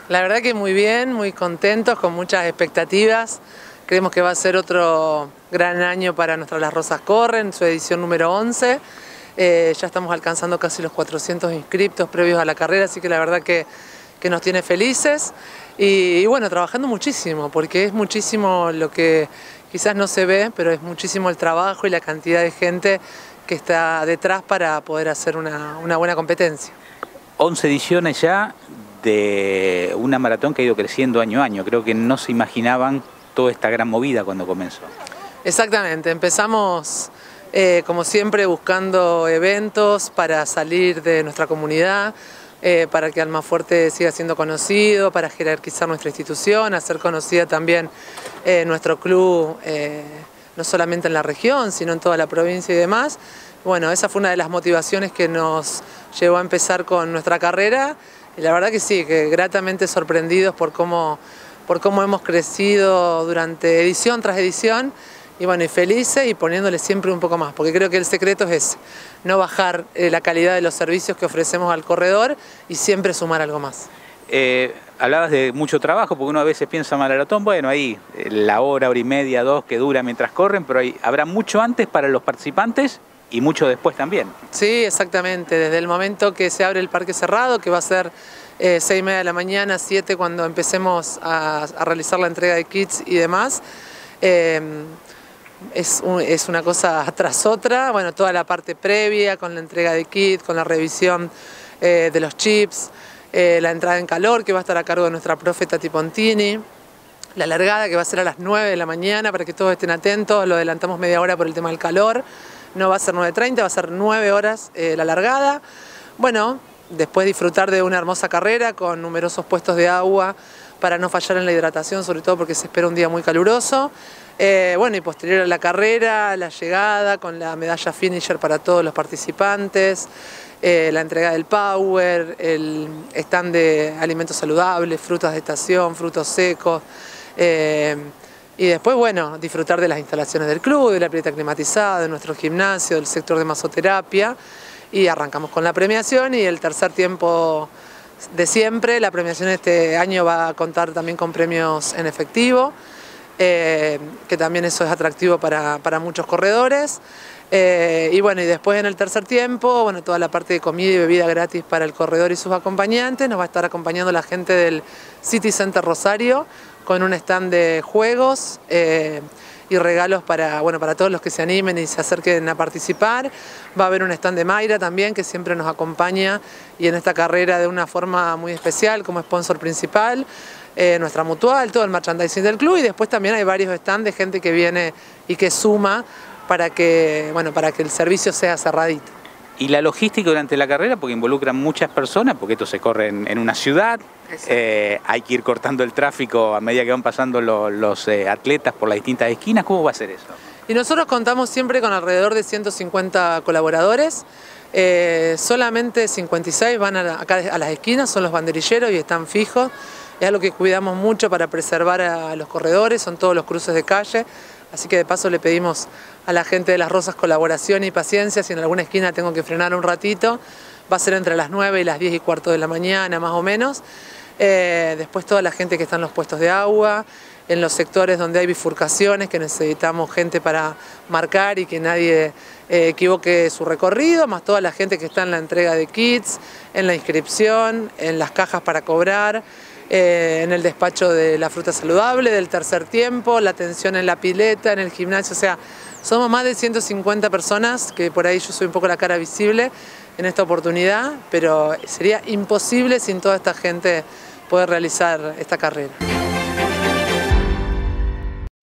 La verdad que muy bien, muy contentos, con muchas expectativas. Creemos que va a ser otro gran año para nuestras Las Rosas Corren, su edición número 11. Ya estamos alcanzando casi los 400 inscriptos previos a la carrera, así que la verdad que nos tiene felices. Y bueno, trabajando muchísimo, porque es muchísimo lo que quizás no se ve, pero es muchísimo el trabajo y la cantidad de gente que está detrás para poder hacer una buena competencia. 11 ediciones ya de una maratón que ha ido creciendo año a año. Creo que no se imaginaban toda esta gran movida cuando comenzó. Exactamente, empezamos como siempre buscando eventos para salir de nuestra comunidad, para que Almafuerte siga siendo conocido, para jerarquizar nuestra institución, hacer conocida también nuestro club, no solamente en la región, sino en toda la provincia y demás. Bueno, esa fue una de las motivaciones que nos llevó a empezar con nuestra carrera, y la verdad que sí, que gratamente sorprendidos por cómo hemos crecido durante edición tras edición, y bueno, y felices y poniéndole siempre un poco más, porque creo que el secreto es no bajar la calidad de los servicios que ofrecemos al corredor y siempre sumar algo más. Hablabas de mucho trabajo, porque uno a veces piensa maratón, bueno, ahí la hora y media, 2 que dura mientras corren, pero habrá mucho antes para los participantes y mucho después también. Sí, exactamente, desde el momento que se abre el parque cerrado, que va a ser 6:30 de la mañana, 7 cuando empecemos a realizar la entrega de kits y demás. Es una cosa tras otra, bueno, toda la parte previa con la entrega de kit, con la revisión de los chips, la entrada en calor que va a estar a cargo de nuestra profe Tati Pontini, la largada que va a ser a las 9 de la mañana para que todos estén atentos, lo adelantamos media hora por el tema del calor, no va a ser 9:30, va a ser 9 horas la largada. Bueno, después disfrutar de una hermosa carrera con numerosos puestos de agua para no fallar en la hidratación, sobre todo porque se espera un día muy caluroso. Bueno, y posterior a la carrera, la llegada con la medalla finisher para todos los participantes, la entrega del power, el stand de alimentos saludables, frutas de estación, frutos secos, y después, bueno, disfrutar de las instalaciones del club, de la pileta climatizada, de nuestro gimnasio, del sector de masoterapia, y arrancamos con la premiación y el tercer tiempo de siempre. La premiación este año va a contar también con premios en efectivo, que también eso es atractivo para muchos corredores. Y bueno, y después en el tercer tiempo, bueno, toda la parte de comida y bebida gratis para el corredor y sus acompañantes. Nos va a estar acompañando la gente del City Center Rosario con un stand de juegos y regalos para todos los que se animen y se acerquen a participar. Va a haber un stand de Mayra también, que siempre nos acompaña y en esta carrera de una forma muy especial como sponsor principal. Nuestra mutual, todo el merchandising del club, y después también hay varios stands de gente que viene y que suma para que el servicio sea cerradito. Y la logística durante la carrera, porque involucran muchas personas, porque esto se corre en una ciudad, hay que ir cortando el tráfico a medida que van pasando los atletas por las distintas esquinas. ¿Cómo va a ser eso? Y nosotros contamos siempre con alrededor de 150 colaboradores, solamente 56 van acá a las esquinas, son los banderilleros y están fijos. Es algo que cuidamos mucho para preservar a los corredores, son todos los cruces de calle, así que de paso le pedimos a la gente de Las Rosas colaboración y paciencia. Si en alguna esquina tengo que frenar un ratito, va a ser entre las 9 y las 10:15 de la mañana más o menos. Después toda la gente que está en los puestos de agua, en los sectores donde hay bifurcaciones, que necesitamos gente para marcar y que nadie equivoque su recorrido, más toda la gente que está en la entrega de kits, en la inscripción, en las cajas para cobrar, en el despacho de la fruta saludable, del tercer tiempo, la atención en la pileta, en el gimnasio. O sea, somos más de 150 personas, que por ahí yo soy un poco la cara visible en esta oportunidad, pero sería imposible sin toda esta gente poder realizar esta carrera.